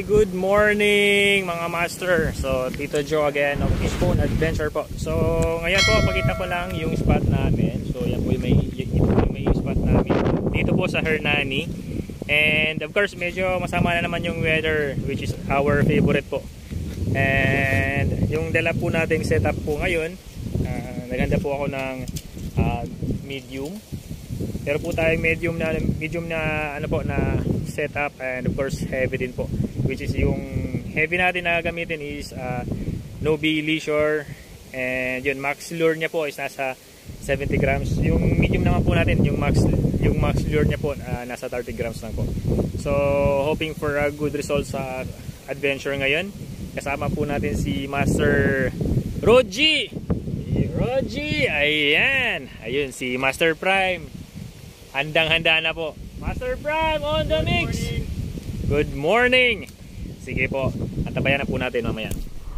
good morning mga master. So Tito Joe again of Fishbone Adventure po. So ngayon po pakita ko lang yung spot namin. So yan po yung may spot namin dito po sa Hernani. And of course medyo masama na naman yung weather, which is our favorite po. And yung dala po nating setup po ngayon, naganda po ako ng medium. Pero po tayo medium na ano po na setup, and of course heavy din po, which is yung heavy natin na gamitin is Noeby Leiure, and yun max lure niya po is nasa 70 grams. Yung medium naman po natin, yung max lure niya po nasa 30 grams lang po. So hoping for a good result sa adventure ngayon. Kasama po natin si Master Roji, ayan, ayun si Master Frime. Handang-handa na po. Master Frime on the mix. Good morning. Sige po, antabayan na po natin mamaya.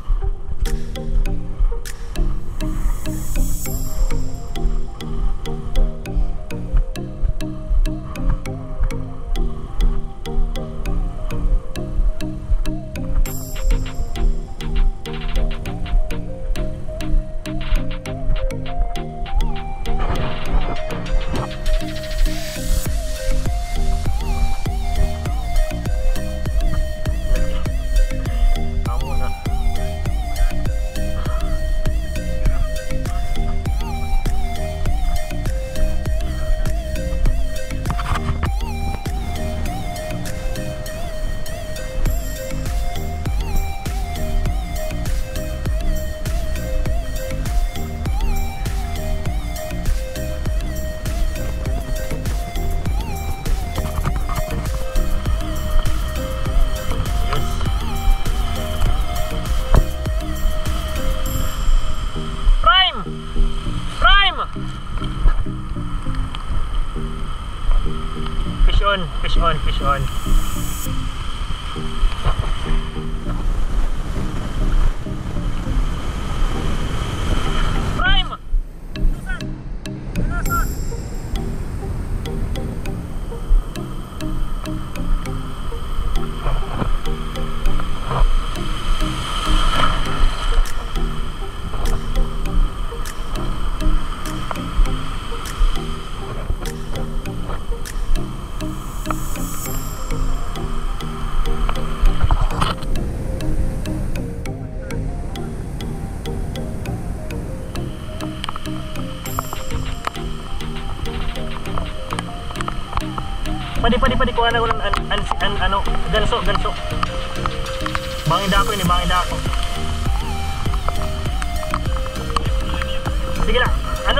Fish on. Frime! Pwede kuha na ko ng ano, ganso. Bangida ako. Sige lang, ano?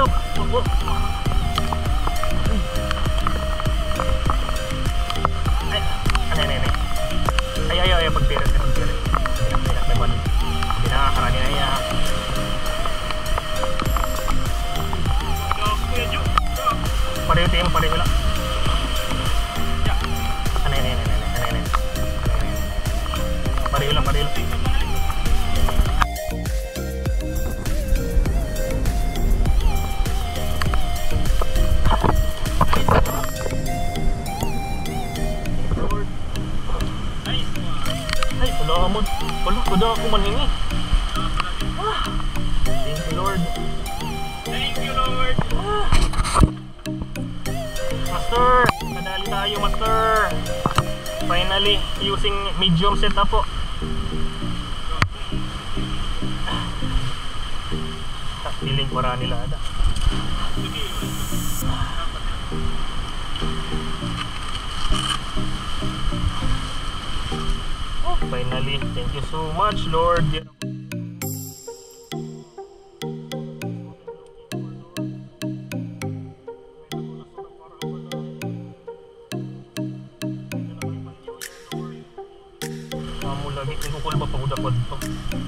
Ay, pagpirit. Hindi nakakarani na iya. Pareho lang. Pareho. Ay, salamat. Wala, kuda ako manhingi. Thank you, Lord. Master, kadali tayo, Master. Finally, using medium setup po. Feeling ko rani nila ada. Oh, finally, thank you so much, Lord. Kamu lagi kukul ba pagudakod to.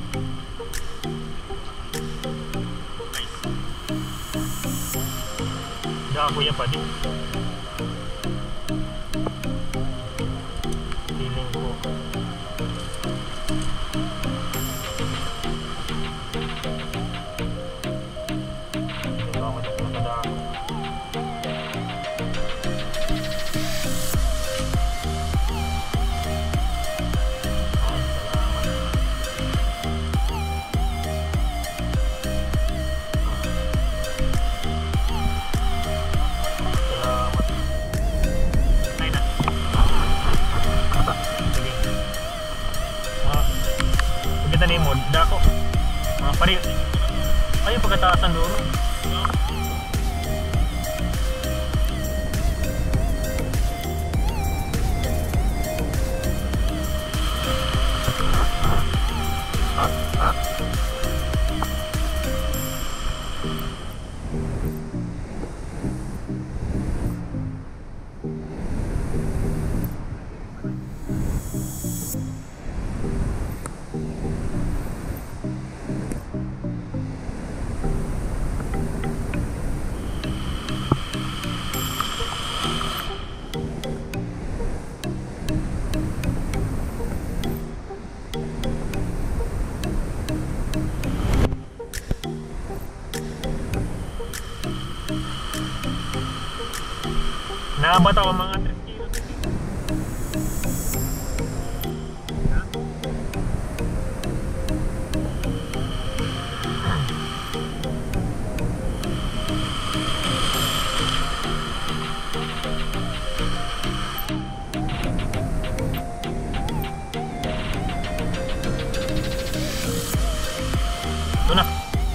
Ako ya padi. Feeling ko. ni mo, dako. Pari. Ayun pagkataasan doon. Naabot ako mga 3 kilos. Ito na.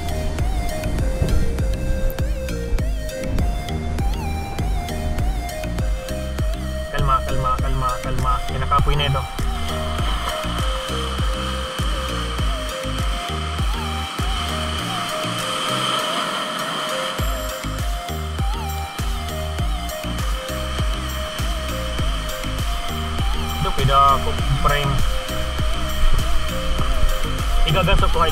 Kalma, kinakapoy na ito. Ito pwede ako frame. Igagansok ko.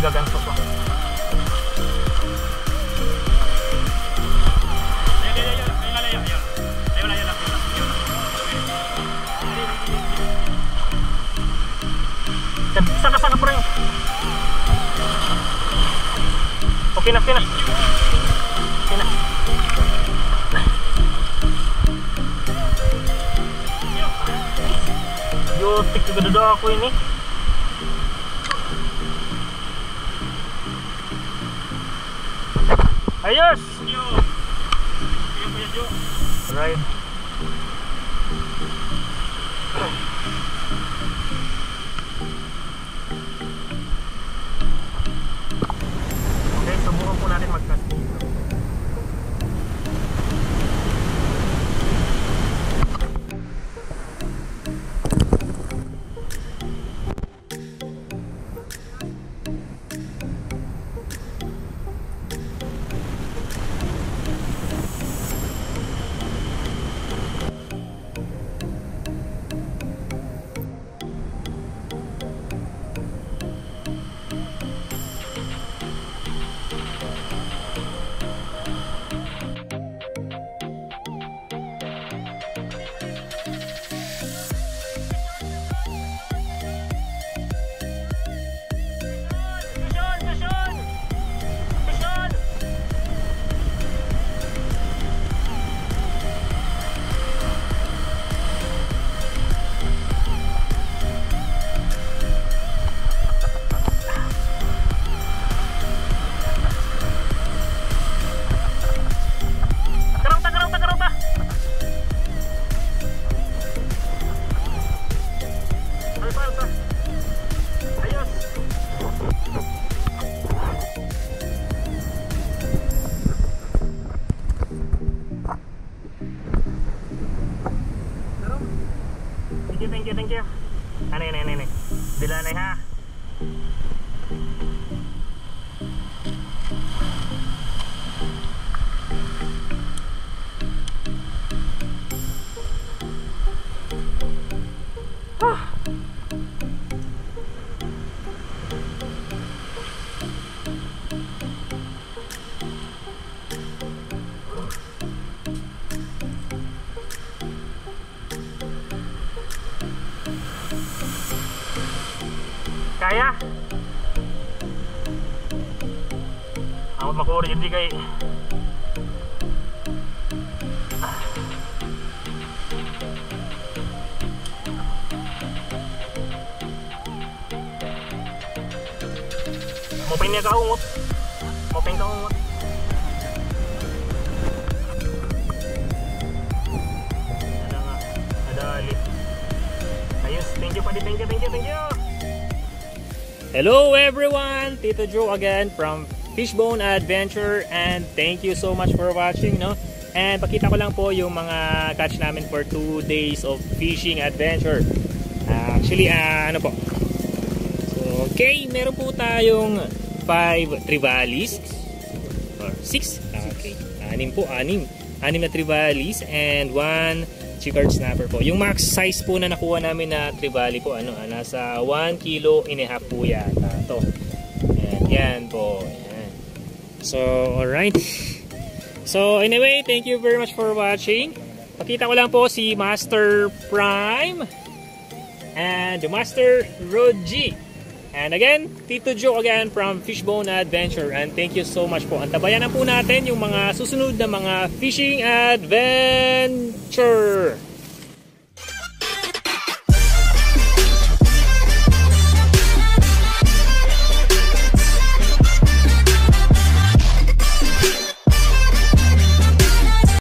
Saka po rin. Okay na. Yotik juga dado ako ini. Ayos! Alright. Subukan po natin mag-cast dito. Thank you. Ano. Bila na ha. Kaya? Ako makuri hindi kay Mopeng niya kaungot. Mopeng kaungot. Ada nga. Ada alit. Ayos. Thank you, Padi. Thank you. Hello everyone! Tito Joe again from Fishbone Adventure, and thank you so much for watching, no? And pakita ko lang po yung mga catch namin for 2 days of fishing adventure. Actually, ano po? So, okay, meron po tayong 5 Trevallies. Or 6? Okay, 6 po, 6 na Trevallies and 1 chicard snapper po. Yung max size po na nakuha namin na Trevally po, nasa 1.5 kg po yata to. And yan po. Yan. So, alright. So, anyway, thank you very much for watching. Pakita ko lang po si Master Frime and the Master Roji. And again, Tito Joe again from Fishbone Adventure, and thank you so much po. Antabayan na po natin yung mga susunod na mga fishing adventure.